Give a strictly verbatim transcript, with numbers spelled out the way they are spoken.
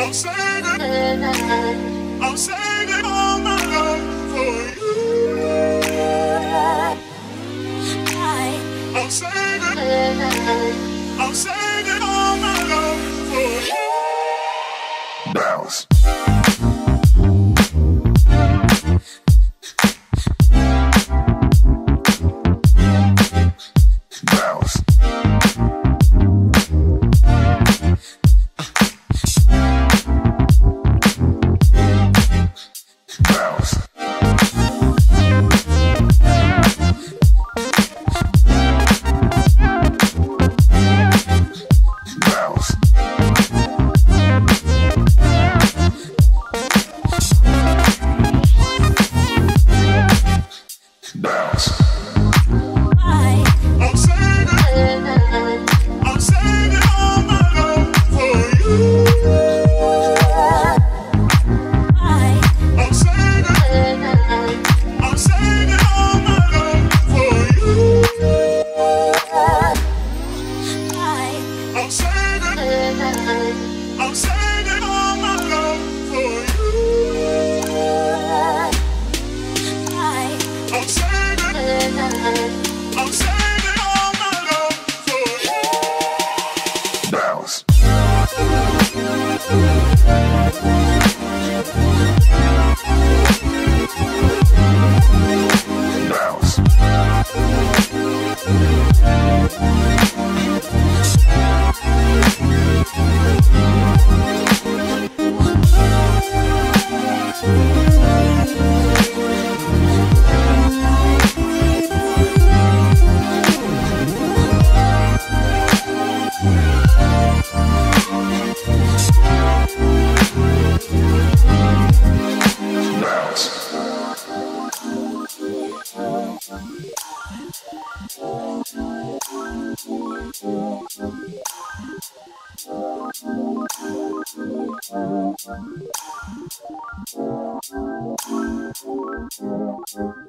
I'm saving, I'm saving all my love for you. I'm saving, I'm saving all my love for you. Bounce. I'm saving all my love for you. I'm saving, I'm saving all my love for you. Bounce. Bounce.